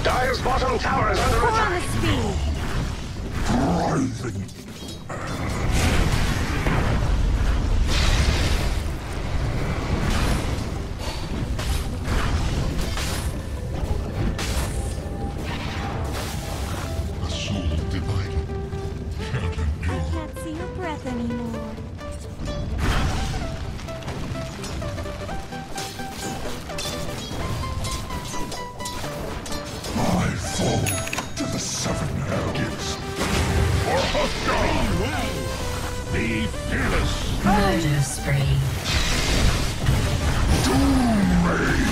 Dire's bottom tower is under attack. Speed. A soul divided can't endure. Can't see your breath anymore. I fall to the seven gifts. For Huskarl! Be fearless! Murder spree. Doom me!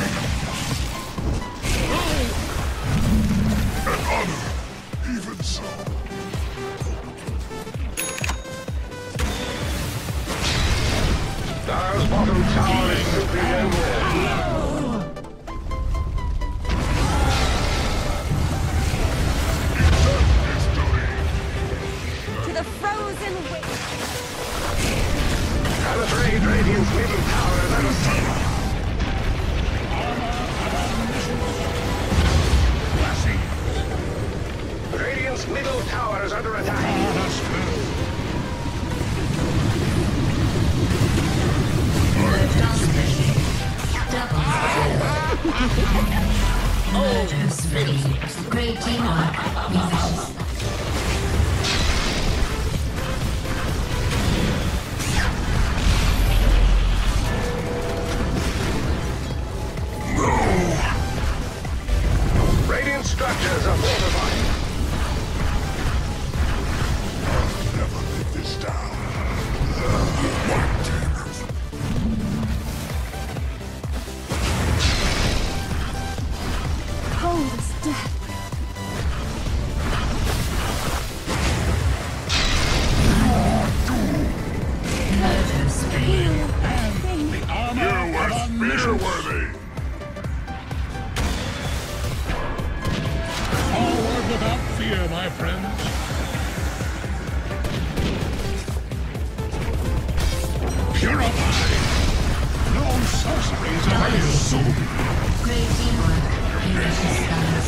An honor, even so. Dire's bottom tower is simply no more. To the frozen waste. Penetrate Radiant's middle tower is under attack. Radiant's middle tower is under attack. Murder spree. Great teamwork. Yes. Radiant structures are fortified. I'll never live this down. White Terrors. Cold as death. Murder spree. You were spear-worthy! Forward without fear, my friends. Purify! No sorceries avail. Great teamwork. In resistance.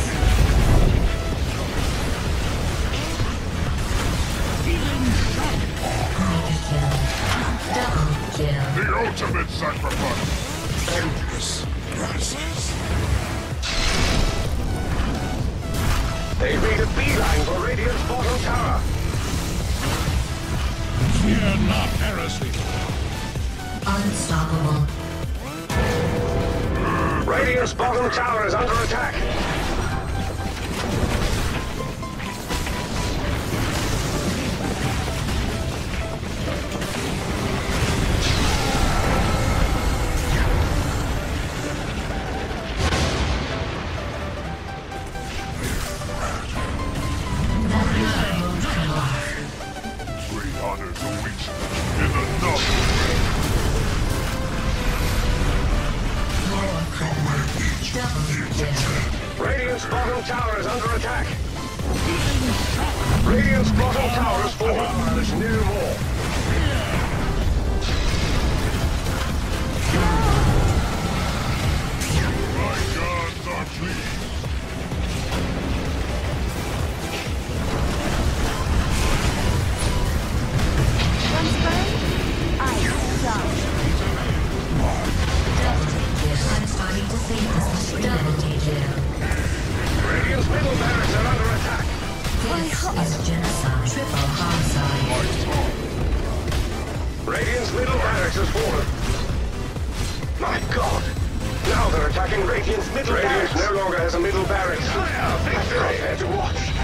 Healing shot. Mega kill. Double kill. The ultimate sacrifice! Endless rises. They made a beeline for Radiant's bottom tower. Fear not heresy. Unstoppable. Radiant's bottom tower is under attack. Great honors await you in the novel. Double kill. Radiant's bottom tower is under attack. Radiant's bottom tower is fallen. There's no more. My gods are pleased. Once burned, ice done. I'm starting to think this is double kill. Radiant's middle barracks are under attack. This is genocide. Triple homicide. Radiant's middle barracks has fallen. My God! Now they're attacking Radiant's middle barracks. Radiant no longer has a middle barracks. I can't bear to watch.